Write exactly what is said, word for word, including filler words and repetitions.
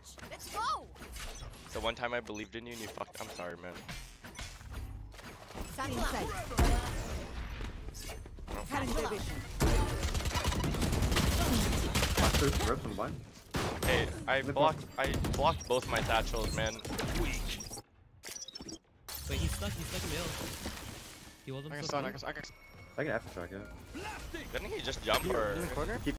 Let's go. The one time I believed in you and you fucked. I'm sorry, man. Hey, I blocked. I blocked both my satchels, man. Weak. Wait, he's stuck. He's stuck in the hill. He wasn't. I can so stun. I close. can. I can. I can after track it. Didn't he just jump or? Keep